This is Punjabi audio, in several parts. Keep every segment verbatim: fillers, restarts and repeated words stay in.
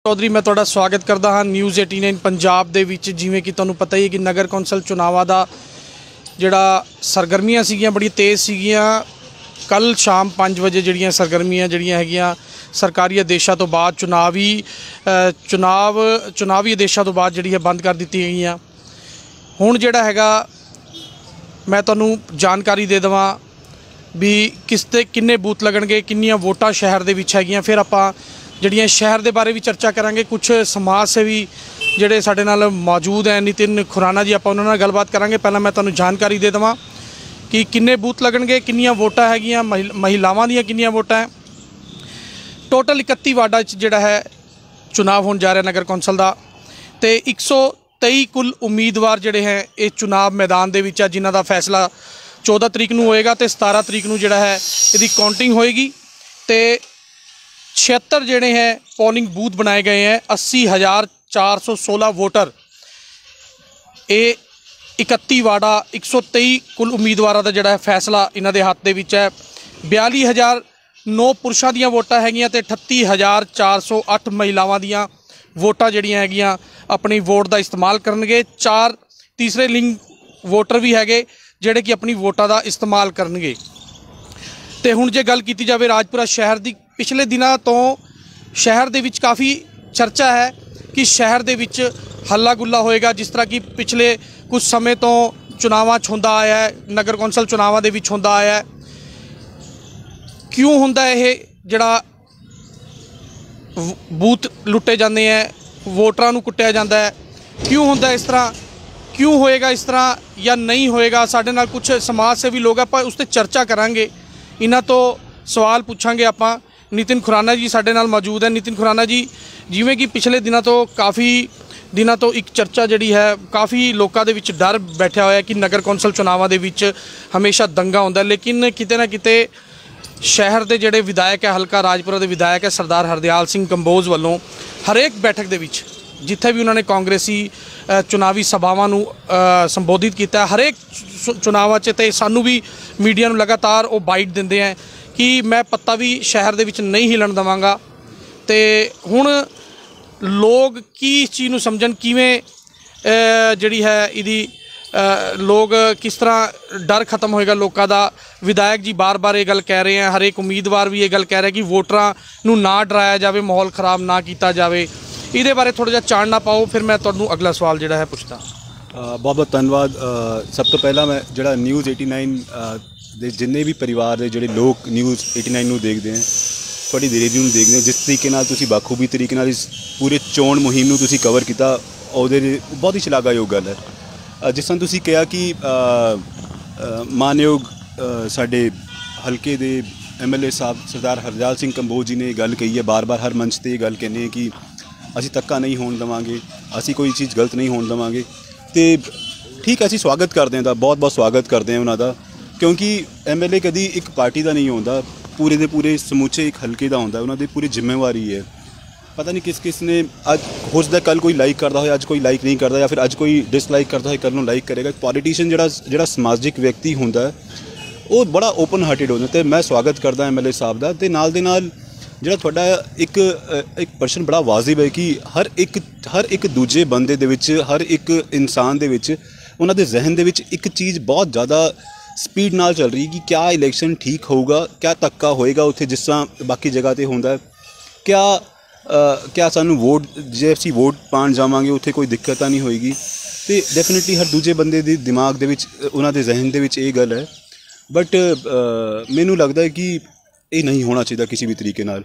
चौधरी मैं तुहाडा स्वागत करता हाँ न्यूज़ एटी नाइन पंजाब दे विच। जिवें कि तुहानूं पता ही है कि नगर कौंसल चुनावां दा जिहड़ा सरगर्मियां सीगियां बड़ी तेज़ सीगियां। कल शाम पाँच बजे जिहड़ियां सरगर्मियां जिहड़ियां हैगियां सरकारी आदेशों तो बाद चुनावी चुनाव चुनावी आदेशों तो बाद जिहड़ी है बंद कर दित्ती गईयां। हुण जिहड़ा हैगा मैं तुहानूं जानकारी दे देवां भी किस ते किन्ने बूथ लगणगे, किन्नियां वोटां शहर दे विच हैगियां। फिर आपां जिहड़ियां शहर के बारे भी चर्चा करांगे। कुछ समाज सेवी जिहड़े साडे नाल मौजूद हैं, नितिन खुराना जी, आपां उन्हां नाल गलबात करांगे। पहलां मैं तुहानूं जानकारी दे देवां कि किन्ने बूथ लगणगे, किन्नियां वोटां हैगियां, महिलावां दीयां किन्नियां वोटां है। टोटल इकत्ती वार्डां च जिहड़ा है चुनाव होण जा रहा नगर कौंसल दा, ते एक सौ तेई कुल उम्मीदवार जिहड़े हैं ये चुनाव मैदान दे विच है, जिन्हां दा फैसला चौदह तरीक नूं होएगा ते सतारह तरीक नूं जिहड़ा है इहदी काउंटिंग होएगी। ते छिहत्तर जिहड़े हैं पोलिंग बूथ बनाए गए हैं। अस्सी हज़ार चार सौ सोलह वोटर ये इकत्ती वार्डा एक सौ तेई कुल उम्मीदवारों का जिहड़ा है फैसला इन्हां दे हत्थ दे विच है। बयाली हज़ार नौ पुरुषों दीयां वोटां हैगियां ते अठत्ती हज़ार चार सौ अठ महिलावां दीयां वोटां जिहड़ियां हैगियां अपनी वोट का इस्तेमाल करनगे। चार तीसरे लिंग वोटर भी हैगे जिहड़े कि अपनी वोटां का इस्तेमाल करनगे। ते हुण जे गल कीती जावे राजपुरा शहर की, पिछले दिनों तो शहर दे विच काफ़ी चर्चा है कि शहर दे विच हल्ला गुल्ला होएगा, जिस तरह कि पिछले कुछ समय तो चुनावां च हुंदा आया है, नगर कौंसल चुनावां दे विच हुंदा आया है। क्यों हुंदा है ये जिहड़ा बूथ लुट्टे जाते हैं, वोटरां नूं कुट्टिया जाता है, क्यों हुंदा है इस तरह, क्यों होएगा इस तरह या नहीं होएगा? साडे नाल कुछ समाज सेवी लोग आपां उस ते चर्चा करांगे, इन्हां तो सवाल पूछांगे आपां। नितिन खुराना जी साडे नाल मौजूद है। नितिन खुराना जी, जिवें कि पिछले दिनों तो काफ़ी दिनों तो एक चर्चा जिहड़ी है काफ़ी लोगों के विच डर बैठा होया कि नगर कौंसल चुनावां दे विच हमेशा दंगा हुंदा, लेकिन किते ना किते शहर के जिहड़े विधायक है, हलका राजपुरा के विधायक है सरदार हरदयाल सिंह कंबोज वालों हरेक बैठक दे विच जिथे भी उन्होंने कांग्रेसी चुनावी सभावां नूं संबोधित किया, हरेक चुनावां च ते सानू भी मीडिया नूं लगातार वो बाइट दिंदे हैं कि मैं पत्ता भी शहर दे विच नहीं हिलन देवांगा। तो हुण लोग की इस चीज़ नूं समझण, किवें जिहड़ी है इहदी लोग किस तरह डर खत्म होएगा लोगों का। विधायक जी बार बार ये गल कह रहे हैं, हर एक उम्मीदवार भी ये गल कह रहा है कि वोटरां नूं ना डराया जाए, माहौल खराब ना किया जाए। इहदे बारे थोड़ा जिहा चानना पाओ, फिर मैं तुहानूं अगला सवाल जिहड़ा है पुछदा। बहुत बहुत धन्यवाद। सब तो पहला मैं जिहड़ा न्यूज़ एटी नाइन ਦੇ जिन्ने भी परिवार ਦੇ ਜਿਹੜੇ ਲੋਕ ਨਿਊਜ਼ एटी नाइन ਨੂੰ ਦੇਖਦੇ हैं, ਤੁਹਾਡੀ ਰੇਡੀਓ ਨੂੰ ਦੇਖਦੇ हैं, जिस तरीके ਨਾਲ ਤੁਸੀਂ ਬਾਖੂਬੀ ਤਰੀਕੇ ਨਾਲ ਇਸ ਪੂਰੇ ਚੋਣ ਮੁਹਿੰਮ ਨੂੰ ਤੁਸੀਂ ਕਵਰ ਕੀਤਾ, ਉਹਦੇ ਲਈ ਬਹੁਤ ਹੀ ਸ਼ਲਾਘਾਯੋਗ ਗੱਲ ਹੈ। ਜਿਸ ਤਰ੍ਹਾਂ ਤੁਸੀਂ ਕਿਹਾ ਕਿ ਮਾਨਯੋਗ ਸਾਡੇ ਹਲਕੇ ਦੇ ਐਮ ਐਲ ਏ ਸਾਹਿਬ ਸਰਦਾਰ ਹਰਦਿਆਲ ਸਿੰਘ ਕੰਬੋਜ ਜੀ ਨੇ ਗੱਲ ਕਹੀ ਹੈ, ਬਾਰ ਬਾਰ ਹਰ ਮੰਚ 'ਤੇ ਇਹ ਗੱਲ ਕਹਿੰਦੇ ਕਿ ਅਸੀਂ ਧੱਕਾ ਨਹੀਂ ਹੋਣ ਦੇਵਾਂਗੇ, ਅਸੀਂ ਕੋਈ ਚੀਜ਼ ਗਲਤ ਨਹੀਂ ਹੋਣ ਦੇਵਾਂਗੇ। ਅਤੇ ਠੀਕ ਹੈ, ਅਸੀਂ ਸਵਾਗਤ ਕਰਦੇ ਹਾਂ, ਦਾ ਬਹੁਤ ਬਹੁਤ ਸਵਾਗਤ ਕਰਦੇ ਹਾਂ ਉਹਨਾਂ ਦਾ, क्योंकि एम एल ए कभी एक पार्टी का नहीं होता, पूरे के पूरे समूचे एक हल्के का होता, उन्होंने पूरी जिम्मेवारी है। पता नहीं किस किस ने अज हो सकता कल कोई लाइक करता हो, अज कोई लाइक नहीं करता, या फिर अज कोई डिसलाइक करता है, कल नूं लाइक करेगा। पॉलीटिशियन जिहड़ा जिहड़ा समाजिक व्यक्ति होंदा है वो बड़ा ओपन हार्टेड होंदा, तो मैं स्वागत करदा एम एल ए साहब का। तो नाल दे नाल जिहड़ा तुहाडा एक एक प्रश्न बड़ा वाजिब है कि हर एक हर एक दूजे बंदे दे विच, हर एक इंसान दे विच, उन्हां दे जहन दे विच एक चीज़ बहुत ज़्यादा स्पीड नाल चल रही कि क्या इलैक्शन ठीक होगा, क्या धक्का होएगा उत्थे जिस तरह बाकी जगह पर होंदा है, क्या आ, क्या सानू वोट जे असीं वोट पाण जावांगे उत्थे कोई दिक्कत नहीं होएगी। तो डेफिनेटली हर दूजे बंदे दे दिमाग दे विच, उन्हां दे जहन दे विच ये गल है। बट मैनू लगता है कि ये नहीं होना चाहिए किसी भी तरीके नाल।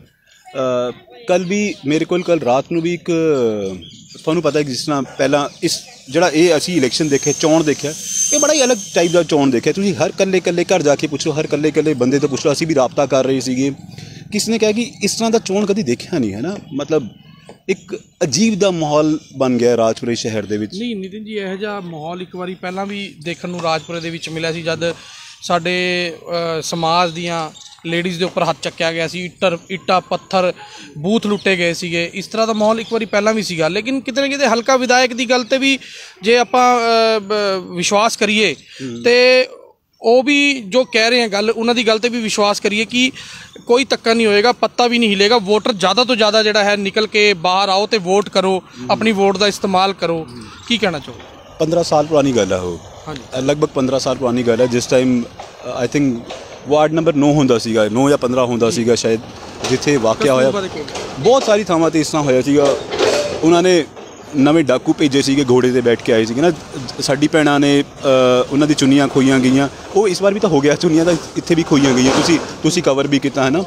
कल भी मेरे को कल रात नूं भी एक तुहानूं पता है जिस तरह पहला इस जिहड़ा ये असीं इलैक्शन देखे, चोण देखिया, ये बड़ा ही अलग टाइप का चोण देखिया। तुसीं हर कल्ले कल्ले घर जाके पुछ लो, हर कल्ले कल्ले बंदे तो पुछ लो, असीं भी राबता कर रहे सीगे, किसी ने कहा कि इस तरह का चोण कभी देखा नहीं है ना, मतलब एक अजीब दा माहौल बन गया राजपुरे शहर दे विच। नहीं नितिन जी, इहो जिहा माहौल एक बारी पहलां भी देखण नूं राजपुरे दे विच मिलिया सी, जद साडे समाज दियां लेडीज़ के उपर हथ चक्या गया सी, इट्टर इट्टा पत्थर बूथ लुट्टे गए सीगे। इस तरह का माहौल एक बार पहला भी सीगा, लेकिन किते ना किते हल्का विधायक की गल ते भी जे आपां विश्वास करिए तो ਉਹ ਵੀ ਜੋ ਕਹਿ ਰਹੇ ਆ ਗੱਲ, ਉਹਨਾਂ ਦੀ ਗੱਲ ਤੇ ਵੀ ਵਿਸ਼ਵਾਸ ਕਰੀਏ ਕਿ ਕੋਈ ਧੱਕਾ ਨਹੀਂ ਹੋਏਗਾ, ਪੱਤਾ ਵੀ ਨਹੀਂ ਹਿਲੇਗਾ। ਵੋਟਰ ਜ਼ਿਆਦਾ ਤੋਂ ਜ਼ਿਆਦਾ ਜਿਹੜਾ ਹੈ ਨਿਕਲ ਕੇ ਬਾਹਰ ਆਓ ਤੇ ਵੋਟ ਕਰੋ, ਆਪਣੀ ਵੋਟ ਦਾ ਇਸਤੇਮਾਲ ਕਰੋ। ਕੀ ਕਹਿਣਾ ਚਾਹੋ? पंद्रह साल पुरानी गल है वो, लगभग पंद्रह साल पुरानी गल है। जिस time I think ward number नौ होंदा सीगा, नौ या पंद्रह होंदा सीगा शायद, जिथे वाक़या होया। बहुत सारी थावां ते इस तरह होया सीगा। उन्होंने नਵੇਂ ਡਾਕੂ ਭੇਜੇ ਸੀਗੇ, ਘੋੜੇ 'ਤੇ ਬੈਠ ਕੇ ਆਏ ਸੀਗੇ ਨਾ। ਸਾਡੀ ਭੈਣਾਂ ਨੇ ਉਹਨਾਂ ਦੀ ਚੁੰਨੀਆਂ ਖੋਈਆਂ ਗਈਆਂ। ਉਹ ਇਸ ਵਾਰ ਵੀ ਤਾਂ ਹੋ ਗਿਆ, ਚੁੰਨੀਆਂ ਤਾਂ ਇੱਥੇ ਵੀ ਖੋਈਆਂ ਗਈਆਂ। ਤੁਸੀਂ ਤੁਸੀਂ ਕਵਰ ਵੀ ਕੀਤਾ ਹੈ ਨਾ।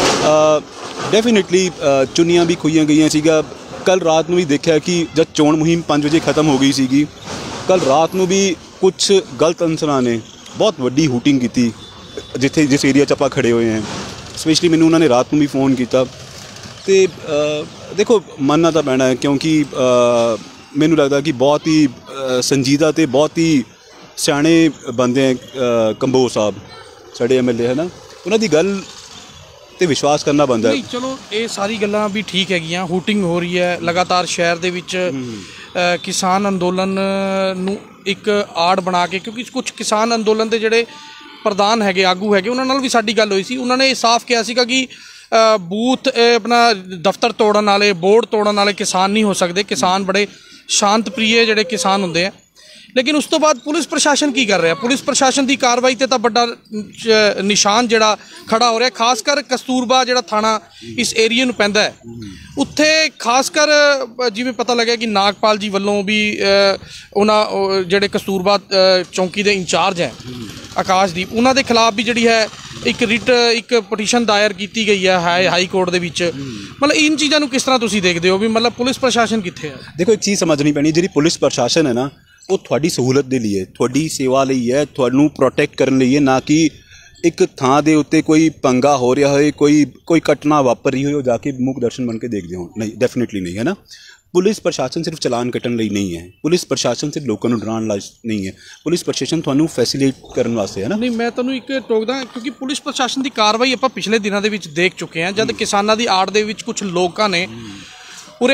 ਡੈਫੀਨੇਟਲੀ ਚੁੰਨੀਆਂ ਵੀ ਖੋਈਆਂ ਗਈਆਂ ਸੀਗਾ। ਕੱਲ੍ਹ ਰਾਤ ਨੂੰ ਵੀ ਦੇਖਿਆ ਕਿ ਜਦ ਚੋਣ ਮੁਹਿੰਮ ਪੰਜ ਵਜੇ ਖਤਮ ਹੋ ਗਈ ਸੀਗੀ, ਕੱਲ੍ਹ ਰਾਤ ਨੂੰ ਵੀ ਕੁਛ ਗਲਤ ਅਨਸਰਾਂ ਨੇ ਬਹੁਤ ਵੱਡੀ ਹੂਟਿੰਗ ਕੀਤੀ ਜਿੱਥੇ ਜਿਸ ਏਰੀਆ 'ਚ ਆਪਾਂ ਖੜੇ ਹੋਏ ਹਾਂ। ਸਪੈਸ਼ਲੀ ਮੈਨੂੰ ਉਹਨਾਂ ਨੇ ਰਾਤ ਨੂੰ ਵੀ ਫੋਨ ਕੀਤਾ। ਤੇ ਦੇਖੋ ਮੰਨਣਾ ਤਾਂ ਪੈਣਾ ਹੈ, ਕਿਉਂਕਿ ਮੈਨੂੰ ਲੱਗਦਾ ਕਿ ਬਹੁਤ ਹੀ ਸੰਜੀਦਾ ਅਤੇ ਬਹੁਤ ਹੀ ਸਿਆਣੇ ਬੰਦੇ ਹੈ ਕੰਬੋਜ ਸਾਹਿਬ, ਸਾਡੇ ਐਮ ਐਲ ਏ ਹੈ ਨਾ। ਉਹਨਾਂ ਦੀ ਗੱਲ 'ਤੇ ਵਿਸ਼ਵਾਸ ਕਰਨਾ ਬਣਦਾ। ਨਹੀਂ ਚਲੋ ਇਹ ਸਾਰੀ ਗੱਲਾਂ ਵੀ ਠੀਕ ਹੈਗੀਆਂ। ਹੂਟਿੰਗ ਹੋ ਰਹੀ ਹੈ ਲਗਾਤਾਰ ਸ਼ਹਿਰ ਦੇ ਵਿੱਚ, ਕਿਸਾਨ ਅੰਦੋਲਨ ਨੂੰ ਇੱਕ ਆੜ ਬਣਾ ਕੇ, ਕਿਉਂਕਿ ਕੁਛ ਕਿਸਾਨ ਅੰਦੋਲਨ ਦੇ ਜਿਹੜੇ ਪ੍ਰਧਾਨ ਹੈਗੇ, ਆਗੂ ਹੈਗੇ, ਉਹਨਾਂ ਨਾਲ ਵੀ ਸਾਡੀ ਗੱਲ ਹੋਈ ਸੀ। ਉਹਨਾਂ ਨੇ ਸਾਫ਼ ਕਿਹਾ ਸੀਗਾ ਕਿ ਬੂਥ ਆਪਣਾ ਦਫ਼ਤਰ ਤੋੜਨ ਵਾਲੇ, ਬੋਰਡ ਤੋੜਨ ਵਾਲੇ ਕਿਸਾਨ ਨਹੀਂ ਹੋ ਸਕਦੇ। ਕਿਸਾਨ ਬੜੇ ਸ਼ਾਂਤ ਪ੍ਰਿਯ ਜਿਹੜੇ ਕਿਸਾਨ ਹੁੰਦੇ ਆ। ਲੇਕਿਨ ਉਸ ਤੋਂ ਬਾਅਦ ਪੁਲਿਸ ਪ੍ਰਸ਼ਾਸਨ ਕੀ ਕਰ ਰਿਹਾ? ਪੁਲਿਸ ਪ੍ਰਸ਼ਾਸਨ ਦੀ ਕਾਰਵਾਈ 'ਤੇ ਤਾਂ ਵੱਡਾ ਨਿਸ਼ਾਨ ਜਿਹੜਾ ਖੜਾ ਹੋ ਰਿਹਾ। ਖਾਸ ਕਰ ਕਸਤੂਰਬਾ ਜਿਹੜਾ ਥਾਣਾ ਇਸ ਏਰੀਏ ਨੂੰ ਪੈਂਦਾ ਹੈ, ਉੱਥੇ ਖਾਸ ਕਰ ਜਿਵੇਂ ਪਤਾ ਲੱਗਿਆ ਕਿ ਨਾਗਪਾਲ ਜੀ ਵੱਲੋਂ ਵੀ ਉਹਨਾਂ ਜਿਹੜੇ ਕਸਤੂਰਬਾ ਚੌਂਕੀ ਦੇ ਇੰਚਾਰਜ ਹੈ ਆਕਾਸ਼ਦੀਪ, ਉਹਨਾਂ ਦੇ ਖਿਲਾਫ ਵੀ ਜਿਹੜੀ ਹੈ ਇੱਕ ਰਿਟ ਇੱਕ ਪਟੀਸ਼ਨ ਦਾਇਰ ਕੀਤੀ ਗਈ ਹੈ ਹਾਈ ਹਾਈ ਕੋਰਟ ਦੇ ਵਿੱਚ। ਮਤਲਬ ਇਨ ਚੀਜ਼ਾਂ ਨੂੰ ਕਿਸ ਤਰ੍ਹਾਂ ਤੁਸੀਂ ਦੇਖਦੇ ਹੋ ਵੀ ਮਤਲਬ ਪੁਲਿਸ ਪ੍ਰਸ਼ਾਸਨ ਕਿੱਥੇ ਹੈ? ਦੇਖੋ ਇੱਕ ਚੀਜ਼ ਸਮਝਣੀ ਪੈਣੀ, ਜਿਹੜੀ ਪੁਲਿਸ ਪ੍ਰਸ਼ਾਸਨ ਹੈ ਨਾ, ਉਹ ਤੁਹਾਡੀ ਸਹੂਲਤ ਦੇ ਲਈ ਹੈ, ਤੁਹਾਡੀ ਸੇਵਾ ਲਈ ਹੈ, ਤੁਹਾਨੂੰ ਪ੍ਰੋਟੈਕਟ ਕਰਨ ਲਈ ਹੈ। ਨਾ ਕਿ ਇੱਕ ਥਾਂ ਦੇ ਉੱਤੇ ਕੋਈ ਪੰਗਾ ਹੋ ਰਿਹਾ ਹੋਏ, ਕੋਈ ਕੋਈ ਘਟਨਾ ਵਾਪਰ ਰਹੀ ਹੋਏ, ਉਹ ਜਾ ਕੇ ਮੁੱਖ ਦਰਸ਼ਨ ਬਣ ਕੇ ਦੇਖਦੇ ਹੋ। ਨਹੀਂ, ਡੈਫੀਨੇਟਲੀ ਨਹੀਂ ਹੈ ਨਾ। ਪੁਲਿਸ ਪ੍ਰਸ਼ਾਸਨ ਸਿਰਫ ਚਲਾਨ ਕੱਟਣ ਲਈ ਨਹੀਂ ਹੈ। ਪੁਲਿਸ ਪ੍ਰਸ਼ਾਸਨ ਸਿਰਫ ਲੋਕਾਂ ਨੂੰ ਡਰਾਉਣ ਲਈ ਨਹੀਂ ਹੈ। ਪੁਲਿਸ ਪ੍ਰਸ਼ਾਸਨ ਤੁਹਾਨੂੰ ਫੈਸਿਲਿਟੇਟ ਕਰਨ ਵਾਸਤੇ ਹੈ ਨਾ। ਨਹੀਂ, ਮੈਂ ਤੁਹਾਨੂੰ ਇੱਕ ਟੋਕਦਾ, ਕਿਉਂਕਿ ਪੁਲਿਸ ਪ੍ਰਸ਼ਾਸਨ ਦੀ ਕਾਰਵਾਈ ਆਪਾਂ ਪਿਛਲੇ ਦਿਨਾਂ ਦੇ ਵਿੱਚ ਦੇਖ ਚੁੱਕੇ ਹਾਂ। ਜਦ ਕਿਸਾਨਾਂ ਦੀ ਆੜ ਦੇ ਵਿੱਚ ਕੁਝ ਲੋਕਾਂ ਨੇ ਪੂਰੇ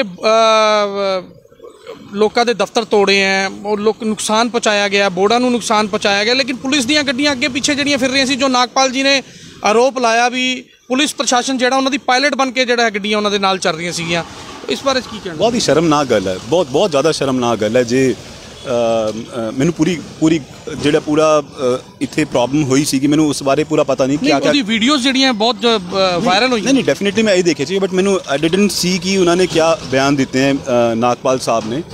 ਲੋਕਾਂ ਦੇ ਦਫ਼ਤਰ ਤੋੜੇ ਹੈ, ਉਹ ਲੋਕ ਨੁਕਸਾਨ ਪਹੁੰਚਾਇਆ ਗਿਆ, ਬੋਰਡਾਂ ਨੂੰ ਨੁਕਸਾਨ ਪਹੁੰਚਾਇਆ ਗਿਆ। ਲੇਕਿਨ ਪੁਲਿਸ ਦੀਆਂ ਗੱਡੀਆਂ ਅੱਗੇ ਪਿੱਛੇ ਜਿਹੜੀਆਂ ਫਿਰ ਰਹੀਆਂ ਸੀ, ਜੋ ਨਾਗਪਾਲ ਜੀ ਨੇ ਆਰੋਪ ਲਾਇਆ ਵੀ ਪੁਲਿਸ ਪ੍ਰਸ਼ਾਸਨ ਜਿਹੜਾ ਉਹਨਾਂ ਦੀ ਪਾਇਲਟ ਬਣ ਕੇ ਜਿਹੜਾ ਗੱਡੀਆਂ ਉਹਨਾਂ ਦੇ ਨਾਲ ਚੱਲ ਰਹੀਆਂ ਸੀਗੀਆਂ, ਇਸ ਬਾਰੇ ਕੀ ਕਹਿਣਾ? ਬਹੁਤ ਹੀ ਸ਼ਰਮਨਾਕ ਗੱਲ ਹੈ, ਬਹੁਤ ਬਹੁਤ ਜ਼ਿਆਦਾ ਸ਼ਰਮਨਾਕ ਗੱਲ ਹੈ। ਜੇ ਮੈਨੂੰ ਪੂਰੀ ਪੂਰੀ ਜਿਹੜਾ ਪੂਰਾ ਇੱਥੇ ਪ੍ਰੋਬਲਮ ਹੋਈ ਸੀਗੀ, ਮੈਨੂੰ ਉਸ ਬਾਰੇ ਪੂਰਾ ਪਤਾ ਨਹੀਂ। ਕਿਆ ਉਹਦੀ ਵੀਡੀਓਜ਼ ਜਿਹੜੀਆਂ ਬਹੁਤ ਵਾਇਰਲ ਹੋਈਆਂ। ਨਹੀਂ ਨਹੀਂ ਡੈਫੀਨੇਟਲੀ ਮੈਂ ਇਹ ਦੇਖੇ ਸੀ, ਬਟ ਮੈਨੂੰ ਆਈ ਡਿਡਨਟ ਸੀ ਕਿ ਉਹਨਾਂ ਨੇ ਕਿਆ ਬਿਆਨ ਦਿੱਤੇ ਹੈ ਨਾਗਪਾਲ ਸਾਹਿਬ ਨੇ।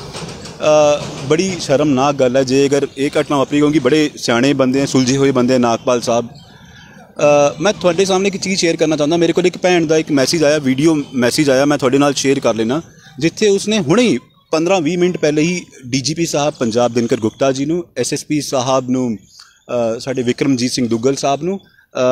ਬੜੀ ਸ਼ਰਮਨਾਕ ਗੱਲ ਹੈ ਜੇ ਅਗਰ ਇਹ ਘਟਨਾ ਵਾਪਰੀ, ਕਿਉਂਕਿ ਬੜੇ ਸਿਆਣੇ ਬੰਦੇ ਹੈ, ਸੁਲਝੇ ਹੋਏ ਬੰਦੇ ਹੈ ਨਾਗਪਾਲ ਸਾਹਿਬ। ਮੈਂ ਤੁਹਾਡੇ ਸਾਹਮਣੇ ਇੱਕ ਚੀਜ਼ ਸ਼ੇਅਰ ਕਰਨਾ ਚਾਹੁੰਦਾ। ਮੇਰੇ ਕੋਲ ਇੱਕ ਭੈਣ ਦਾ ਇੱਕ ਮੈਸੇਜ ਆਇਆ, ਵੀਡੀਓ ਮੈਸੇਜ ਆਇਆ, ਮੈਂ ਤੁਹਾਡੇ ਨਾਲ ਸ਼ੇਅਰ ਕਰ ਲੈਣਾ, ਜਿੱਥੇ ਉਸਨੇ ਹੁਣੇ ਹੀ ਪੰਦਰਾਂ ਵੀਹ ਮਿੰਟ ਪਹਿਲੇ ਹੀ ਡੀ ਜੀ ਪੀ ਸਾਹਿਬ ਪੰਜਾਬ ਦਿਨਕਰ ਗੁਪਤਾ ਜੀ ਨੂੰ, ਐਸ ਐਸ ਪੀ ਸਾਹਿਬ ਨੂੰ, ਸਾਡੇ ਵਿਕਰਮਜੀਤ ਸਿੰਘ ਦੁੱਗਲ ਸਾਹਿਬ ਨੂੰ,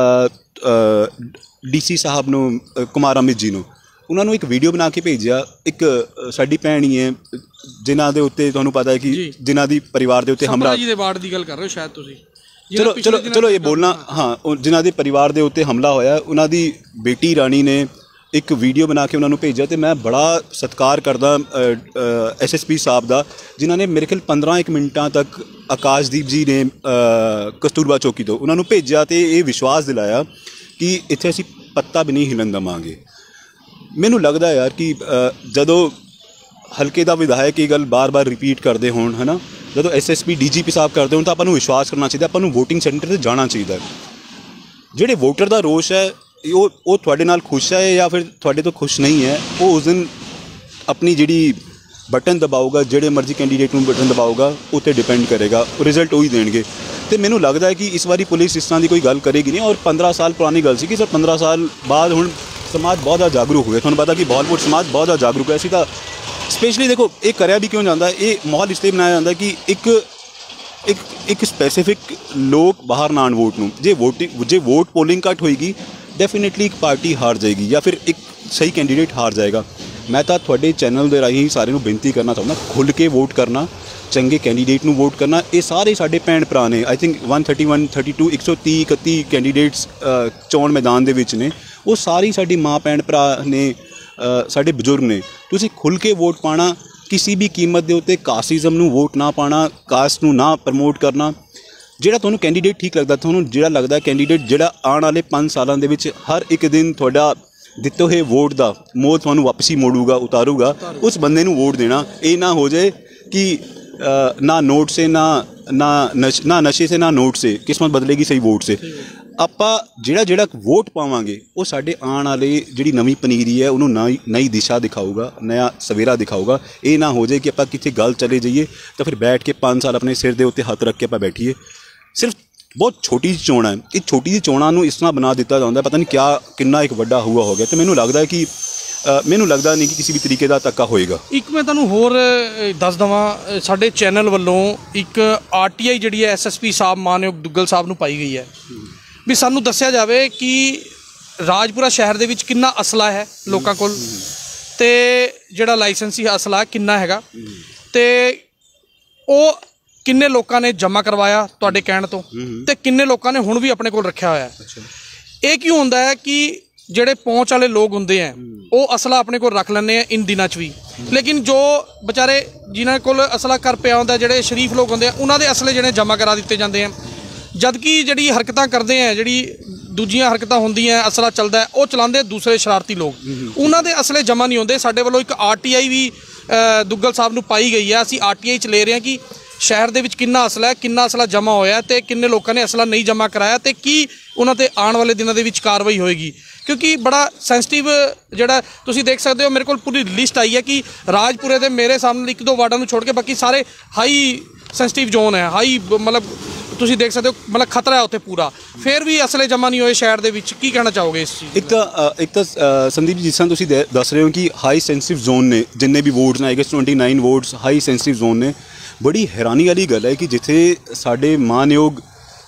ਡੀ ਸੀ ਸਾਹਿਬ ਨੂੰ, ਕੁਮਾਰ ਅਮਿਤ ਜੀ ਨੂੰ, ਉਹਨਾਂ ਨੂੰ ਇੱਕ ਵੀਡੀਓ ਬਣਾ ਕੇ ਭੇਜਿਆ। ਇੱਕ ਸਾਡੀ ਭੈਣ ਹੀ ਹੈ ਜਿਨ੍ਹਾਂ ਦੇ ਉੱਤੇ ਤੁਹਾਨੂੰ ਪਤਾ ਹੈ ਕਿ ਜਿਨ੍ਹਾਂ ਦੀ ਪਰਿਵਾਰ ਦੇ ਉੱਤੇ ਹਮਲਾ ਜੀ ਦੇ ਵਾਰਡ ਦੀ ਗੱਲ ਕਰ ਰਹੇ ਹੋ ਸ਼ਾਇਦ ਤੁਸੀਂ। ਚਲੋ ਚਲੋ ਚਲੋ ਇਹ ਬੋਲਣਾ, ਹਾਂ, ਜਿਨ੍ਹਾਂ ਦੇ ਪਰਿਵਾਰ ਦੇ ਉੱਤੇ ਹਮਲਾ ਹੋਇਆ, ਉਹਨਾਂ ਦੀ ਬੇਟੀ ਰਾਣੀ ਨੇ ਇੱਕ ਵੀਡੀਓ ਬਣਾ ਕੇ ਉਹਨਾਂ ਨੂੰ ਭੇਜਿਆ। ਅਤੇ ਮੈਂ ਬੜਾ ਸਤਿਕਾਰ ਕਰਦਾ ਐਸ ਐਸ ਪੀ ਸਾਹਿਬ ਦਾ, ਜਿਨ੍ਹਾਂ ਨੇ ਮੇਰੇ ਖਿਆਲ ਪੰਦਰਾਂ ਇੱਕ ਮਿੰਟਾਂ ਤੱਕ ਆਕਾਸ਼ਦੀਪ ਜੀ ਨੇ ਕਸਤੂਰਬਾ ਚੌਕੀ ਤੋਂ ਉਹਨਾਂ ਨੂੰ ਭੇਜਿਆ ਅਤੇ ਇਹ ਵਿਸ਼ਵਾਸ ਦਿਲਾਇਆ ਕਿ ਇੱਥੇ ਅਸੀਂ ਪੱਤਾ ਵੀ ਨਹੀਂ ਹਿਲਣ ਦੇਵਾਂਗੇ। ਮੈਨੂੰ ਲੱਗਦਾ ਯਾਰ ਕਿ ਜਦੋਂ ਹਲਕੇ ਦਾ ਵਿਧਾਇਕ ਇਹ ਗੱਲ ਬਾਰ-ਬਾਰ ਰਿਪੀਟ ਕਰਦੇ ਹੋਣ, ਹੈ ਨਾ, ਜਦੋਂ S S P D G ਪੀ ਸਾਹਿਬ ਕਰਦੇ ਹੋਣ, ਤਾਂ ਆਪਾਂ ਨੂੰ ਵਿਸ਼ਵਾਸ ਕਰਨਾ ਚਾਹੀਦਾ, ਆਪਾਂ ਨੂੰ ਵੋਟਿੰਗ ਸੈਂਟਰ 'ਤੇ ਜਾਣਾ ਚਾਹੀਦਾ। ਜਿਹੜੇ ਵੋਟਰ ਦਾ ਰੋਸ਼ ਹੈ, ਉਹ ਉਹ ਤੁਹਾਡੇ ਨਾਲ ਖੁਸ਼ ਹੈ ਜਾਂ ਫਿਰ ਤੁਹਾਡੇ ਤੋਂ ਖੁਸ਼ ਨਹੀਂ ਹੈ, ਉਹ ਉਸ ਦਿਨ ਆਪਣੀ ਜਿਹੜੀ ਬਟਨ ਦਬਾਊਗਾ, ਜਿਹੜੇ ਮਰਜ਼ੀ ਕੈਂਡੀਡੇਟ ਨੂੰ ਬਟਨ ਦਬਾਊਗਾ, ਉੱਤੇ ਡਿਪੈਂਡ ਕਰੇਗਾ, ਉਹ ਰਿਜ਼ਲਟ ਉਹੀ ਦੇਣਗੇ। ਅਤੇ ਮੈਨੂੰ ਲੱਗਦਾ ਹੈ ਕਿ ਇਸ ਵਾਰੀ ਪੁਲਿਸ ਇਸ ਤਰ੍ਹਾਂ ਦੀ ਕੋਈ ਗੱਲ ਕਰੇਗੀ ਨਹੀਂ। ਔਰ ਪੰਦਰਾਂ ਸਾਲ ਪੁਰਾਣੀ ਗੱਲ ਸੀ ਕਿ ਸਰ ਪੰਦਰਾਂ ਸਾਲ ਬਾਅਦ ਹੁਣ ਸਮਾਜ ਬਹੁਤ ਜ਼ਿਆਦਾ ਜਾਗਰੂਕ ਹੋ ਗਿਆ। ਤੁਹਾਨੂੰ ਪਤਾ ਕਿ ਬਾਲੀਵੁੱਡ ਸਮਾਜ ਬਹੁਤ ਜ਼ਿਆਦਾ ਜਾਗਰੂਕ ਹੈ। ਅਸੀਂ ਤਾਂ ਸਪੈਸ਼ਲੀ ਦੇਖੋ ਇਹ ਕਰਿਆ ਵੀ ਕਿਉਂ ਜਾਂਦਾ, ਇਹ ਮਾਹੌਲ ਇਸ ਲਈ ਬਣਾਇਆ ਜਾਂਦਾ ਕਿ ਇੱਕ ਇੱਕ ਇੱਕ ਸਪੈਸੀਫਿਕ ਲੋਕ ਬਾਹਰ ਨਾ ਆਉਣ ਵੋਟ ਨੂੰ। ਜੇ ਵੋਟਿੰਗ ਜੇ ਵੋਟ ਪੋਲਿੰਗ ਘੱਟ ਹੋਏਗੀ, ਡੈਫੀਨੇਟਲੀ ਇੱਕ ਪਾਰਟੀ ਹਾਰ ਜਾਏਗੀ ਜਾਂ ਫਿਰ ਇੱਕ ਸਹੀ ਕੈਂਡੀਡੇਟ ਹਾਰ ਜਾਏਗਾ। ਮੈਂ ਤਾਂ ਤੁਹਾਡੇ ਚੈਨਲ ਦੇ ਰਾਹੀਂ ਸਾਰਿਆਂ ਨੂੰ ਬੇਨਤੀ ਕਰਨਾ ਚਾਹੁੰਦਾ, ਖੁੱਲ੍ਹ ਕੇ ਵੋਟ ਕਰਨਾ, ਚੰਗੇ ਕੈਂਡੀਡੇਟ ਨੂੰ ਵੋਟ ਕਰਨਾ। ਇਹ ਸਾਰੇ ਸਾਡੇ ਭੈਣ ਭਰਾ ਨੇ, I think one thirty one thirty two ਇੱਕ ਸੌ ਤੀਹ ਇਕੱਤੀ ਕੈਂਡੀਡੇਟਸ ਚੋਣ ਮੈਦਾਨ ਦੇ ਵਿੱਚ ਨੇ। ਉਹ ਸਾਰੀ ਸਾਡੀ ਮਾਂ ਭੈਣ ਭਰਾ ਨੇ, ਸਾਡੇ ਬਜ਼ੁਰਗ ਨੇ। ਤੁਸੀਂ ਖੁੱਲ੍ਹ ਕੇ ਵੋਟ ਪਾਉਣਾ, ਕਿਸੇ ਵੀ ਕੀਮਤ ਦੇ ਉੱਤੇ ਕਾਸਟਿਜ਼ਮ ਨੂੰ ਵੋਟ ਨਾ ਪਾਉਣਾ, ਕਾਸਟ ਨੂੰ ਨਾ ਪ੍ਰਮੋਟ ਕਰਨਾ। ਜਿਹੜਾ ਤੁਹਾਨੂੰ ਕੈਂਡੀਡੇਟ ਠੀਕ ਲੱਗਦਾ, ਤੁਹਾਨੂੰ ਜਿਹੜਾ ਲੱਗਦਾ ਕੈਂਡੀਡੇਟ ਜਿਹੜਾ ਆਉਣ ਵਾਲੇ ਪੰਜ ਸਾਲਾਂ ਦੇ ਵਿੱਚ ਹਰ ਇੱਕ ਦਿਨ ਤੁਹਾਡਾ ਦਿੱਤੇ ਹੋਏ ਵੋਟ ਦਾ ਮੋਹ ਤੁਹਾਨੂੰ ਵਾਪਸੀ ਮੋੜੂਗਾ, ਉਤਾਰੂਗਾ, ਉਸ ਬੰਦੇ ਨੂੰ ਵੋਟ ਦੇਣਾ। ਇਹ ਨਾ ਹੋ ਜਾਏ ਕਿ ਨਾ ਨੋਟ ਸੇ ਨਾ ਨਾ ਨਸ਼ ਨਾ ਨਸ਼ੇ ਸੇ ਨਾ ਨੋਟ ਸੇ ਕਿਸਮਤ ਬਦਲੇਗੀ ਸਹੀ ਵੋਟ ਸੇ। ਆਪਾਂ ਜਿਹੜਾ ਜਿਹੜਾ ਵੋਟ ਪਾਵਾਂਗੇ ਉਹ ਸਾਡੇ ਆਉਣ ਵਾਲੇ ਜਿਹੜੀ ਨਵੀਂ ਪਨੀਰੀ ਹੈ ਉਹਨੂੰ ਨਈ ਨਈ ਦਿਸ਼ਾ ਦਿਖਾਊਗਾ, ਨया ਸਵੇਰਾ ਦਿਖਾਊਗਾ। ਇਹ ਨਾ ਹੋ ਜਾਏ ਕਿ ਆਪਾਂ ਕਿੱਥੇ ਗੱਲ ਚਲੇ ਜਾਈਏ ਤਾਂ ਫਿਰ ਬੈਠ ਕੇ ਪੰਜ ਸਾਲ ਆਪਣੇ ਸਿਰ ਦੇ ਉੱਤੇ ਹੱਥ ਰੱਖ ਕੇ ਆਪਾਂ ਬੈਠੀਏ। ਸਿਰਫ ਬਹੁਤ ਛੋਟੀ ਜਿਹੀ ਚੋਣ ਹੈ, ਇਹ ਛੋਟੀ ਜਿਹੀ ਚੋਣਾਂ ਨੂੰ ਇਸ ਤਰ੍ਹਾਂ ਬਣਾ ਦਿੱਤਾ ਜਾਂਦਾ, ਪਤਾ ਨਹੀਂ ਕਿਆ ਕਿੰਨਾ ਇੱਕ ਵੱਡਾ ਹੁਆ ਹੋ ਗਿਆ। ਅਤੇ ਮੈਨੂੰ ਲੱਗਦਾ ਕਿ ਮੈਨੂੰ ਲੱਗਦਾ ਨਹੀਂ ਕਿ ਕਿਸੇ ਵੀ ਤਰੀਕੇ ਦਾ ਧੱਕਾ ਹੋਏਗਾ। ਇੱਕ ਮੈਂ ਤੁਹਾਨੂੰ ਹੋਰ ਦੱਸ ਦੇਵਾਂ, ਸਾਡੇ ਚੈਨਲ ਵੱਲੋਂ ਇੱਕ ਆਰ ਟੀ ਆਈ ਜਿਹੜੀ ਹੈ ਐਸ ਐਸ ਪੀ ਸਾਹਿਬ ਮਾਨਯੋਗ ਦੁੱਗਲ ਸਾਹਿਬ ਨੂੰ ਪਾਈ ਗਈ ਹੈ ਵੀ ਸਾਨੂੰ ਦੱਸਿਆ ਜਾਵੇ ਕਿ ਰਾਜਪੁਰਾ ਸ਼ਹਿਰ ਦੇ ਵਿੱਚ ਕਿੰਨਾ ਅਸਲਾ ਹੈ ਲੋਕਾਂ ਕੋਲ, ਅਤੇ ਜਿਹੜਾ ਲਾਇਸੈਂਸੀ ਅਸਲਾ ਕਿੰਨਾ ਹੈਗਾ, ਅਤੇ ਉਹ ਕਿੰਨੇ ਲੋਕਾਂ ਨੇ ਜਮ੍ਹਾਂ ਕਰਵਾਇਆ ਤੁਹਾਡੇ ਕਹਿਣ ਤੋਂ, ਅਤੇ ਕਿੰਨੇ ਲੋਕਾਂ ਨੇ ਹੁਣ ਵੀ ਆਪਣੇ ਕੋਲ ਰੱਖਿਆ ਹੋਇਆ। ਇਹ ਕਿਉਂ ਹੁੰਦਾ ਹੈ ਕਿ ਜਿਹੜੇ ਪਹੁੰਚ ਵਾਲੇ ਲੋਕ ਹੁੰਦੇ ਹੈ ਉਹ ਅਸਲਾ ਆਪਣੇ ਕੋਲ ਰੱਖ ਲੈਂਦੇ ਆ ਇਨ ਦਿਨਾਂ 'ਚ ਵੀ, ਲੇਕਿਨ ਜੋ ਵਿਚਾਰੇ ਜਿਨ੍ਹਾਂ ਕੋਲ ਅਸਲਾ ਕਰ ਪਿਆ ਹੁੰਦਾ, ਜਿਹੜੇ ਸ਼ਰੀਫ ਲੋਕ ਹੁੰਦੇ ਆ, ਉਹਨਾਂ ਦੇ ਅਸਲੇ ਜਿਹੜੇ ਜਮ੍ਹਾਂ ਕਰਾ ਦਿੱਤੇ ਜਾਂਦੇ ਆ। ਜਦਕਿ ਜਿਹੜੀ ਹਰਕਤਾਂ ਕਰਦੇ ਆ, ਜਿਹੜੀ ਦੂਜੀਆਂ ਹਰਕਤਾਂ ਹੁੰਦੀਆਂ, ਅਸਲਾ ਚੱਲਦਾ, ਉਹ ਚਲਾਉਂਦੇ ਦੂਸਰੇ ਸ਼ਰਾਰਤੀ ਲੋਕ, ਉਹਨਾਂ ਦੇ ਅਸਲੇ ਜਮ੍ਹਾਂ ਨਹੀਂ ਹੁੰਦੇ। ਸਾਡੇ ਵੱਲੋਂ ਇੱਕ ਆਰ ਟੀ ਆਈ ਵੀ ਦੁੱਗਲ ਸਾਹਿਬ ਨੂੰ ਪਾਈ ਗਈ ਹੈ। ਅਸੀਂ ਆਰ ਟੀ ਆਈ 'ਚ ਲੈ ਰਹੇ ਹਾਂ ਕਿ ਸ਼ਹਿਰ ਦੇ ਵਿੱਚ ਕਿੰਨਾ ਅਸਲਾ ਹੈ, ਕਿੰਨਾ ਅਸਲਾ ਜਮ੍ਹਾਂ ਹੋਇਆ, ਅਤੇ ਕਿੰਨੇ ਲੋਕਾਂ ਨੇ ਅਸਲਾ ਨਹੀਂ ਜਮ੍ਹਾਂ ਕਰਾਇਆ, ਅਤੇ ਕੀ ਉਹਨਾਂ 'ਤੇ ਆਉਣ ਵਾਲੇ ਦਿਨਾਂ ਦੇ ਵਿੱਚ ਕਾਰਵਾਈ ਹੋਏਗੀ। ਕਿਉਂਕਿ ਬੜਾ ਸੈਂਸਿਟਿਵ ਜਿਹੜਾ ਤੁਸੀਂ ਦੇਖ ਸਕਦੇ ਹੋ, ਮੇਰੇ ਕੋਲ ਪੂਰੀ ਲਿਸਟ ਆਈ ਹੈ ਕਿ ਰਾਜਪੁਰੇ ਦੇ ਮੇਰੇ ਸਾਹਮਣੇ ਇੱਕ ਦੋ ਵਾਰਡਾਂ ਨੂੰ ਛੋੜ ਕੇ ਬਾਕੀ ਸਾਰੇ ਹਾਈ ਸੈਂਸਿਟਿਵ ਜ਼ੋਨ ਹੈ, ਹਾਈ ਮਤਲਬ ਤੁਸੀਂ ਦੇਖ ਸਕਦੇ ਹੋ ਮਤਲਬ ਖਤਰਾ ਹੈ ਉੱਥੇ ਪੂਰਾ, ਫਿਰ ਵੀ ਅਸਲੇ ਜਮ੍ਹਾਂ ਨਹੀਂ ਹੋਏ ਸ਼ਹਿਰ ਦੇ ਵਿੱਚ। ਕੀ ਕਹਿਣਾ ਚਾਹੋਗੇ ਇਸ ਚੀਜ਼? ਇੱਕ ਤਾਂ ਇੱਕ ਤਾਂ ਸੰਦੀਪ ਜੀ, ਜਿਸ ਤਰ੍ਹਾਂ ਤੁਸੀਂ ਦੱਸ ਰਹੇ ਹੋ ਕਿ ਹਾਈ ਸੈਂਸਿਟਿਵ ਜ਼ੋਨ ਨੇ, ਜਿੰਨੇ ਵੀ ਵੋਟਸ ਨੇ I guess twenty nine votes high sensitive zone ਨੇ। ਬੜੀ ਹੈਰਾਨੀ ਵਾਲੀ ਗੱਲ ਹੈ ਕਿ ਜਿੱਥੇ ਸਾਡੇ ਮਾਨਯੋਗ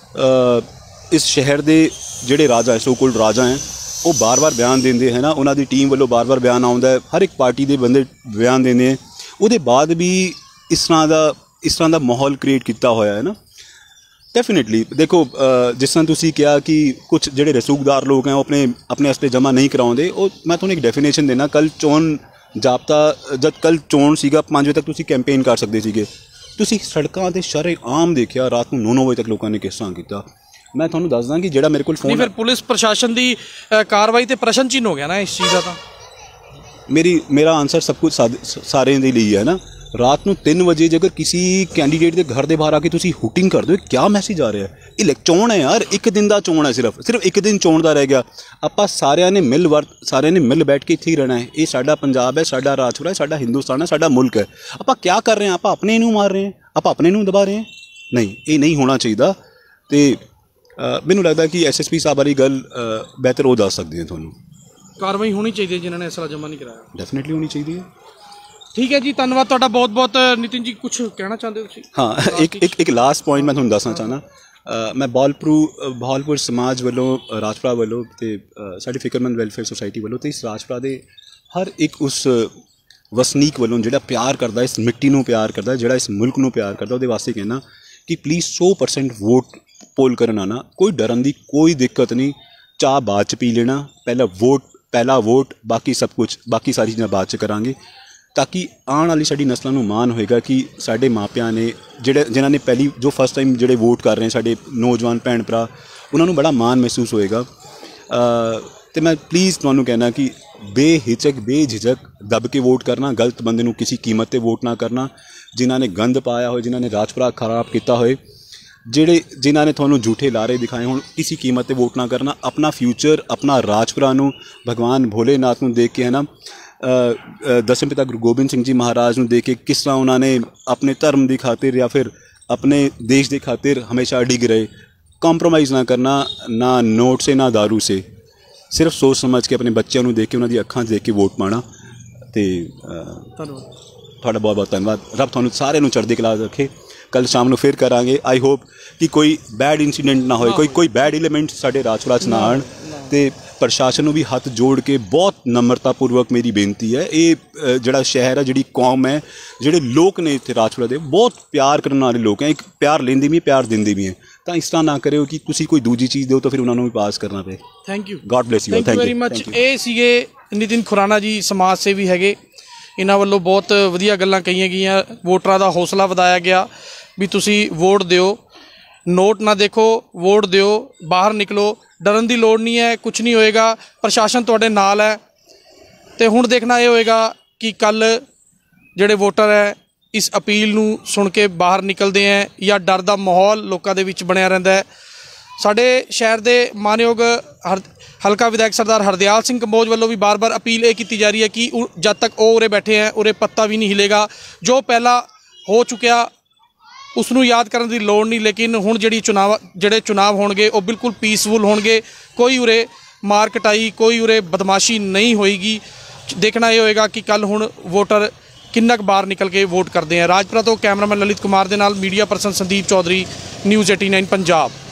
ਇਸ ਸ਼ਹਿਰ ਦੇ ਜਿਹੜੇ ਰਾਜਾ ਹੈ, ਸੋ ਕੋਲਡ ਰਾਜਾ ਹੈ, ਉਹ ਬਾਰ-ਬਾਰ ਬਿਆਨ ਦਿੰਦੇ ਹੈ ਨਾ, ਉਹਨਾਂ ਦੀ ਟੀਮ ਵੱਲੋਂ ਬਾਰ-ਬਾਰ ਬਿਆਨ ਆਉਂਦਾ ਹੈ, ਹਰ ਇੱਕ ਪਾਰਟੀ ਦੇ ਬੰਦੇ ਬਿਆਨ ਦਿੰਦੇ ਹੈ, ਉਹਦੇ ਬਾਅਦ ਵੀ ਇਸ ਤਰ੍ਹਾਂ ਦਾ ਇਸ ਤਰ੍ਹਾਂ ਦਾ ਮਾਹੌਲ ਕ੍ਰੀਏਟ ਕੀਤਾ ਹੋਇਆ ਹੈ ਨਾ। ਡੈਫੀਨੇਟਲੀ ਦੇਖੋ, ਜਿਸ ਤਰ੍ਹਾਂ ਤੁਸੀਂ ਕਿਹਾ ਕਿ ਕੁਝ ਜਿਹੜੇ ਰਸੂਖਦਾਰ ਲੋਕ ਹੈ ਉਹ ਆਪਣੇ ਆਪਣੇ ਵਾਸਤੇ ਜਮ੍ਹਾਂ ਨਹੀਂ ਕਰਾਉਂਦੇ, ਉਹ ਮੈਂ ਤੁਹਾਨੂੰ ਇੱਕ ਡੈਫੀਨੇਸ਼ਨ ਦੇਣਾ। ਕੱਲ੍ਹ ਚੋਣ ਜਾਬਤਾ ਜਦ ਕੱਲ੍ਹ ਚੋਣ ਸੀਗਾ ਪੰਜ ਵਜੇ ਤੱਕ ਤੁਸੀਂ ਕੈਂਪੇਨ ਕਰ ਸਕਦੇ ਸੀਗੇ, ਤੁਸੀਂ ਸੜਕਾਂ 'ਤੇ ਸ਼ਰੇਆਮ ਦੇਖਿਆ ਰਾਤ ਨੂੰ ਨੌ ਨੌ ਵਜੇ ਤੱਕ ਲੋਕਾਂ ਨੇ ਕਿਸ ਤਰ੍ਹਾਂ ਕੀਤਾ। ਮੈਂ ਤੁਹਾਨੂੰ ਦੱਸਦਾ ਕਿ ਜਿਹੜਾ ਮੇਰੇ ਕੋਲ ਫੋਨ, ਫਿਰ ਪੁਲਿਸ ਪ੍ਰਸ਼ਾਸਨ ਦੀ ਕਾਰਵਾਈ 'ਤੇ ਪ੍ਰਸ਼ਨ ਚਿੰਨ੍ਹ ਹੋ ਗਿਆ ਨਾ ਇਸ ਚੀਜ਼ ਦਾ। ਤਾਂ ਮੇਰੀ ਮੇਰਾ ਆਨਸਰ ਸਭ ਕੁਝ ਸਾਰਿਆਂ ਦੇ ਲਈ ਹੈ ਨਾ। ਰਾਤ ਨੂੰ ਤਿੰਨ ਵਜੇ ਜੇਕਰ ਕਿਸੇ ਕੈਂਡੀਡੇਟ ਦੇ ਘਰ ਦੇ ਬਾਹਰ ਆ ਕੇ ਤੁਸੀਂ ਹੂਟਿੰਗ ਕਰਦੇ ਹੋ, ਕਿਆ ਮੈਸੇਜ ਆ ਰਿਹਾ ਹੈ? ਇਹ ਚੋਣ ਹੈ ਯਾਰ, ਇੱਕ ਦਿਨ ਦਾ ਚੋਣ ਹੈ, ਸਿਰਫ ਸਿਰਫ ਇੱਕ ਦਿਨ ਚੋਣ ਦਾ ਰਹਿ ਗਿਆ। ਆਪਾਂ ਸਾਰਿਆਂ ਨੇ ਮਿਲ ਵਰਤ ਸਾਰਿਆਂ ਨੇ ਮਿਲ ਬੈਠ ਕੇ ਇੱਥੇ ਹੀ ਰਹਿਣਾ ਹੈ। ਇਹ ਸਾਡਾ ਪੰਜਾਬ ਹੈ, ਸਾਡਾ ਰਾਜਪੁਰਾ ਹੈ, ਸਾਡਾ ਹਿੰਦੁਸਤਾਨ ਹੈ, ਸਾਡਾ ਮੁਲਕ ਹੈ। ਆਪਾਂ ਕਿਆ ਕਰ ਰਹੇ ਹਾਂ? ਆਪਾਂ ਆਪਣੇ ਨੂੰ ਮਾਰ ਰਹੇ ਹਾਂ, ਆਪਾਂ ਆਪਣੇ ਨੂੰ ਦਬਾ ਰਹੇ ਹਾਂ। ਨਹੀਂ, ਇਹ ਨਹੀਂ ਹੋਣਾ ਚਾਹੀਦਾ। ਅਤੇ ਮੈਨੂੰ ਲੱਗਦਾ ਕਿ ਐਸ ਐਸ ਪੀ ਸਾਹਿਬ ਵਾਲੀ ਗੱਲ ਬਿਹਤਰ ਉਹ ਦੱਸ ਸਕਦੇ ਹੈ ਤੁਹਾਨੂੰ। ਕਾਰਵਾਈ ਹੋਣੀ ਚਾਹੀਦੀ ਹੈ ਜਿਨ੍ਹਾਂ ਨੇ ਅਸਲਾ ਜਮ੍ਹਾਂ ਨਹੀਂ ਕਰਾਇਆ। ਡੈਫੀਨੇਟਲੀ ਹੋਣੀ ਚਾਹੀਦੀ ਹੈ। ਠੀਕ ਹੈ ਜੀ, ਧੰਨਵਾਦ ਤੁਹਾਡਾ ਬਹੁਤ ਬਹੁਤ। ਨਿਤਿਨ ਜੀ, ਕੁਛ ਕਹਿਣਾ ਚਾਹੁੰਦੇ ਹੋ ਤੁਸੀਂ? ਹਾਂ, ਇੱਕ ਇੱਕ ਇੱਕ ਲਾਸਟ ਪੁਆਇੰਟ ਮੈਂ ਤੁਹਾਨੂੰ ਦੱਸਣਾ ਚਾਹੁੰਦਾ। ਮੈਂ ਬਹਾਲਪੁਰ ਬਹਾਲਪੁਰ ਸਮਾਜ ਵੱਲੋਂ, ਰਾਜਪੁਰਾ ਵੱਲੋਂ ਅਤੇ ਸਾਡੀ ਫਿਕਰਮੰਦ ਵੈਲਫੇਅਰ ਸੁਸਾਇਟੀ ਵੱਲੋਂ ਅਤੇ ਇਸ ਰਾਜਪੁਰਾ ਦੇ ਹਰ ਇੱਕ ਉਸ ਵਸਨੀਕ ਵੱਲੋਂ ਜਿਹੜਾ ਪਿਆਰ ਕਰਦਾ, ਇਸ ਮਿੱਟੀ ਨੂੰ ਪਿਆਰ ਕਰਦਾ, ਜਿਹੜਾ ਇਸ ਮੁਲਕ ਨੂੰ ਪਿਆਰ ਕਰਦਾ, ਉਹਦੇ ਵਾਸਤੇ ਕਹਿਣਾ ਕਿ ਪਲੀਜ਼ ਸੌ ਪਰਸੈਂਟ ਵੋਟ ਪੋਲ ਕਰਨ ਆਉਣਾ। ਕੋਈ ਡਰਨ ਦੀ ਕੋਈ ਦਿੱਕਤ ਨਹੀਂ। ਚਾਹ ਬਾਅਦ 'ਚ ਪੀ ਲੈਣਾ, ਪਹਿਲਾਂ ਵੋਟ ਪਹਿਲਾ ਵੋਟ, ਬਾਕੀ ਸਭ ਕੁਛ ਬਾਕੀ ਸਾਰੀ ਚੀਜ਼ਾਂ ਬਾਅਦ 'ਚ ਕਰਾਂਗੇ, ਤਾਂ ਕਿ ਆਉਣ ਵਾਲੀ ਸਾਡੀ ਨਸਲਾਂ ਨੂੰ ਮਾਣ ਹੋਏਗਾ ਕਿ ਸਾਡੇ ਮਾਪਿਆਂ ਨੇ ਜਿਹੜੇ ਜਿਨ੍ਹਾਂ ਨੇ ਪਹਿਲੀ ਜੋ ਫਸਟ ਟਾਈਮ ਜਿਹੜੇ ਵੋਟ ਕਰ ਰਹੇ ਸਾਡੇ ਨੌਜਵਾਨ ਭੈਣ ਭਰਾ, ਉਹਨਾਂ ਨੂੰ ਬੜਾ ਮਾਣ ਮਹਿਸੂਸ ਹੋਏਗਾ। ਅਤੇ ਮੈਂ ਪਲੀਜ਼ ਤੁਹਾਨੂੰ ਕਹਿਣਾ ਕਿ ਬੇਹਿਚਕ ਬੇਝਿਜਕ ਦੱਬ ਕੇ ਵੋਟ ਕਰਨਾ, ਗਲਤ ਬੰਦੇ ਨੂੰ ਕਿਸੇ ਕੀਮਤ 'ਤੇ ਵੋਟ ਨਾ ਕਰਨਾ। ਜਿਨ੍ਹਾਂ ਨੇ ਗੰਦ ਪਾਇਆ ਹੋਏ, ਜਿਨ੍ਹਾਂ ਨੇ ਰਾਜਪੁਰਾ ਖਰਾਬ ਕੀਤਾ ਹੋਏ, ਜਿਹੜੇ ਜਿਨ੍ਹਾਂ ਨੇ ਤੁਹਾਨੂੰ ਝੂਠੇ ਲਾਰੇ ਦਿਖਾਏ ਹੋਣ, ਕਿਸੇ ਕੀਮਤ 'ਤੇ ਵੋਟ ਨਾ ਕਰਨਾ। ਆਪਣਾ ਫਿਊਚਰ, ਆਪਣਾ ਰਾਜਪੁਰਾ ਨੂੰ ਭਗਵਾਨ ਭੋਲੇਨਾਥ ਨੂੰ ਦੇਖ ਕੇ ਹੈ ਨਾ, ਦਸਮ ਪਿਤਾ ਗੁਰੂ ਗੋਬਿੰਦ ਸਿੰਘ ਜੀ ਮਹਾਰਾਜ ਨੂੰ ਦੇਖ ਕੇ ਕਿਸ ਤਰ੍ਹਾਂ ਉਹਨਾਂ ਨੇ ਆਪਣੇ ਧਰਮ ਦੀ ਖਾਤਰ ਜਾਂ ਫਿਰ ਆਪਣੇ ਦੇਸ਼ ਦੇ ਖਾਤਰ ਹਮੇਸ਼ਾ ਡਿੱਗ ਰਹੇ। ਕੰਪਰੋਮਾਈਜ਼ ਨਾ ਕਰਨਾ, ਨਾ ਨੋਟ ਸੇ ਨਾ ਦਾਰੂ ਸੇ, ਸਿਰਫ ਸੋਚ ਸਮਝ ਕੇ ਆਪਣੇ ਬੱਚਿਆਂ ਨੂੰ ਦੇਖ ਕੇ ਉਹਨਾਂ ਦੀ ਅੱਖਾਂ 'ਚ ਦੇਖ ਕੇ ਵੋਟ ਪਾਉਣਾ। ਅਤੇ ਧੰਨਵਾਦ ਤੁਹਾਡਾ ਬਹੁਤ ਬਹੁਤ ਧੰਨਵਾਦ। ਰੱਬ ਤੁਹਾਨੂੰ ਸਾਰਿਆਂ ਨੂੰ ਚੜ੍ਹਦੀ ਕਲਾ ਰੱਖੇ। ਕੱਲ੍ਹ ਸ਼ਾਮ ਨੂੰ ਫਿਰ ਕਰਾਂਗੇ। ਆਈ ਹੋਪ ਕਿ ਕੋਈ ਬੈਡ ਇੰਸੀਡੈਂਟ ਨਾ ਹੋਏ, ਕੋਈ ਕੋਈ ਬੈਡ ਐਲੀਮੈਂਟ ਸਾਡੇ ਰਾਜਪੁਰਾ 'ਚ ਨਾ ਆਉਣ। ਅਤੇ ਪ੍ਰਸ਼ਾਸਨ ਨੂੰ ਵੀ ਹੱਥ ਜੋੜ ਕੇ ਬਹੁਤ ਨਮਰਤਾਪੂਰਵਕ ਮੇਰੀ ਬੇਨਤੀ ਹੈ, ਇਹ ਜਿਹੜਾ ਸ਼ਹਿਰ ਹੈ, ਜਿਹੜੀ ਕੌਮ ਹੈ, ਜਿਹੜੇ ਲੋਕ ਨੇ ਇੱਥੇ ਰਾਜਪੁਰਾ ਦੇ, ਬਹੁਤ ਪਿਆਰ ਕਰਨ ਵਾਲੇ ਲੋਕ ਹੈ। ਇੱਕ ਪਿਆਰ ਲੈਂਦੇ ਵੀ ਹੈ, ਪਿਆਰ ਦਿੰਦੇ ਵੀ ਹੈ। ਤਾਂ ਇਸ ਤਰ੍ਹਾਂ ਨਾ ਕਰਿਓ ਕਿ ਤੁਸੀਂ ਕੋਈ ਦੂਜੀ ਚੀਜ਼ ਦਿਓ ਤਾਂ ਫਿਰ ਉਹਨਾਂ ਨੂੰ ਵੀ ਪਾਸ ਕਰਨਾ ਪਏ। Thank you, God bless you, thank you very much. ਇਹ ਸੀਗੇ ਨਿਤਿਨ ਖੁਰਾਨਾ ਜੀ, ਸਮਾਜ ਸੇਵੀ ਹੈਗੇ। ਇਹਨਾਂ ਵੱਲੋਂ ਬਹੁਤ ਵਧੀਆ ਗੱਲਾਂ ਕਹੀਆਂ ਗਈਆਂ, ਵੋਟਰਾਂ ਦਾ ਹੌਸਲਾ ਵਧਾਇਆ ਗਿਆ ਵੀ ਤੁਸੀਂ ਵੋਟ ਦਿਓ। ਨੋਟ ਨਾ ਦੇਖੋ, ਵੋਟ ਦਿਓ, ਬਾਹਰ ਨਿਕਲੋ, ਡਰਨ ਦੀ ਲੋੜ ਨਹੀਂ ਹੈ, ਕੁਝ ਨਹੀਂ ਹੋਏਗਾ, ਪ੍ਰਸ਼ਾਸਨ ਤੁਹਾਡੇ ਨਾਲ ਹੈ। ਤੇ ਹੁਣ ਦੇਖਣਾ ਇਹ ਹੋਏਗਾ ਕਿ ਕੱਲ ਜਿਹੜੇ ਵੋਟਰ ਹੈ ਇਸ ਅਪੀਲ ਨੂੰ ਸੁਣ ਕੇ ਬਾਹਰ ਨਿਕਲਦੇ ਹੈ ਜਾਂ ਡਰ ਦਾ ਮਾਹੌਲ ਲੋਕਾਂ ਦੇ ਵਿੱਚ ਬਣਿਆ ਰਹਿੰਦਾ ਹੈ। ਸਾਡੇ ਸ਼ਹਿਰ ਦੇ ਮਾਨਯੋਗ ਹਰ ਹਲਕਾ ਵਿਧਾਇਕ ਸਰਦਾਰ ਹਰਦਿਆਲ ਸਿੰਘ ਕੰਬੋਜ ਵੱਲੋਂ ਵੀ ਬਾਰ-ਬਾਰ ਅਪੀਲ ਇਹ ਕੀਤੀ ਜਾ ਰਹੀ ਹੈ ਕਿ ਉ- ਜਦ ਤੱਕ ਉਹ ਉਰੇ ਬੈਠੇ ਹੈ ਉਰੇ ਪੱਤਾ ਵੀ ਨਹੀਂ ਹਿਲੇਗਾ। ਜੋ ਪਹਿਲਾਂ ਹੋ ਚੁੱਕਿਆ ਉਸ ਨੂੰ ਯਾਦ ਕਰਨ ਦੀ ਲੋੜ ਨਹੀਂ, ਲੇਕਿਨ ਹੁਣ ਜਿਹੜੀ ਚੁਣਾਵ ਜਿਹੜੇ ਚੁਣਾਵ ਹੋਣਗੇ ਉਹ ਬਿਲਕੁਲ ਪੀਸਫੁਲ ਹੋਣਗੇ। ਕੋਈ ਉਰੇ ਮਾਰ ਕਟਾਈ, ਕੋਈ ਉਰੇ ਬਦਮਾਸ਼ੀ ਨਹੀਂ ਹੋਏਗੀ। ਦੇਖਣਾ ਇਹ ਹੋਏਗਾ ਕਿ ਕੱਲ ਹੁਣ ਵੋਟਰ ਕਿੰਨਾ ਕੁ ਬਾਹਰ ਨਿਕਲ ਕੇ ਵੋਟ ਕਰਦੇ ਆ। ਰਾਜਪੁਰਾ ਤੋਂ ਕੈਮਰਾਮੈਨ ਲਲਿਤ ਕੁਮਾਰ ਦੇ ਨਾਲ media person Sandeep Chaudhary, news eighty nine Punjab.